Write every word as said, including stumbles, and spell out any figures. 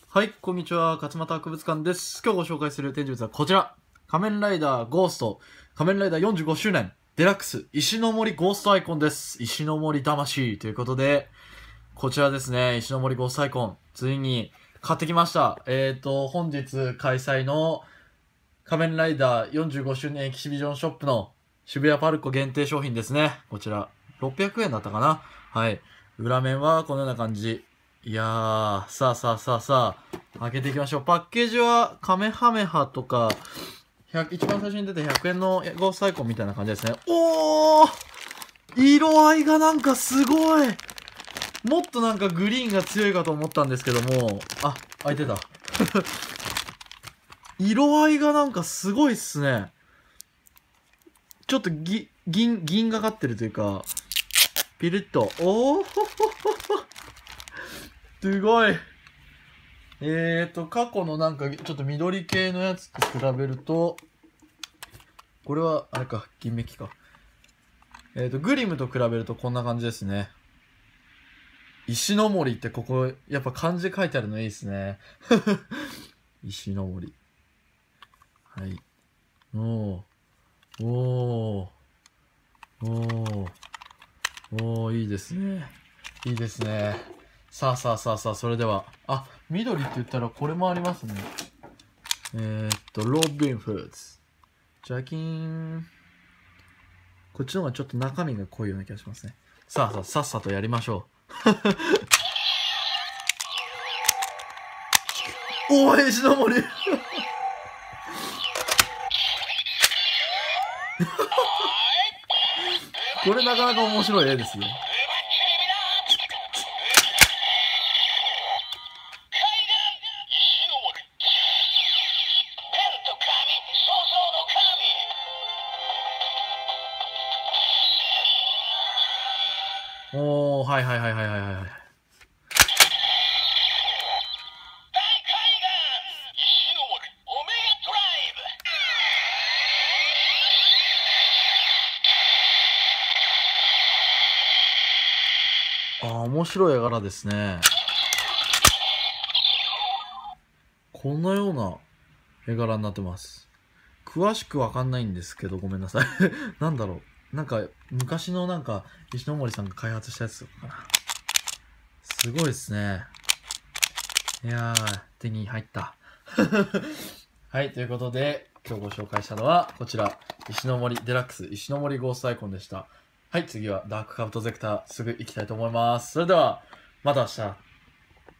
はい、こんにちは。勝俣博物館です。今日ご紹介する展示物はこちら。仮面ライダーゴースト、仮面ライダーよんじゅうごしゅうねん、デラックス、石の森ゴーストアイコンです。石の森魂ということで、こちらですね、石の森ゴーストアイコン、ついに買ってきました。えっと、本日開催の仮面ライダーよんじゅうごしゅうねんエキシビジョンショップの渋谷パルコ限定商品ですね。こちら、ろっぴゃくえんだったかな。はい。裏面はこのような感じ。いやー、さあさあさあさあ、開けていきましょう。パッケージはカメハメハとか、一番最初に出てひゃくえんのゴーストアイコンみたいな感じですね。おー、色合いがなんかすごい。もっとなんかグリーンが強いかと思ったんですけども、あ、開いてた。色合いがなんかすごいっすね。ちょっとぎ、銀、銀がかってるというか、ピリッと。おーすごい。えーと、過去のなんかちょっと緑系のやつと比べると、これは、あれか、銀メッキか。えーと、グリムと比べるとこんな感じですね。石の森ってここ、やっぱ漢字書いてあるのいいですね。石の森。はい。おー。おー。おー。おー、いいですね。いいですね。さあさあさあさあ、それでは。あ、緑って言ったらこれもありますね。えー、っと、ロビンフーズ。ジャキーン。こっちの方がちょっと中身が濃いような気がしますね。さあさあ、さっさとやりましょう。おー、石の森これなかなか面白い絵ですよ。おー、はいはいはいはいはいはい。あー、面白い絵柄ですね。このような絵柄になってます。詳しくわかんないんですけど、ごめんなさい。なんだろう。なんか、昔のなんか、石ノ森さんが開発したやつとかかな。すごいですね。いやー、手に入った。はい、ということで、今日ご紹介したのは、こちら、石の森デラックス、石の森ゴーストアイコンでした。はい、次はダークカブトゼクター、すぐ行きたいと思います。それでは、また明日。